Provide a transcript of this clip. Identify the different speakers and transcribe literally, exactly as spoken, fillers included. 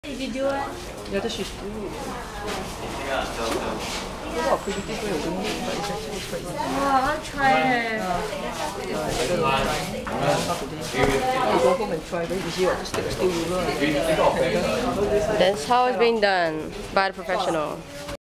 Speaker 1: Video ah.
Speaker 2: Yeah, that's she's good. There's a lot of primitive way of doing it, but it's actually quite easy.
Speaker 1: Wow, I'll try it.
Speaker 2: Uh, better try. Not today. You go home and try. Very easy. Just take a steel ruler.
Speaker 3: That's how it's being done by the professional.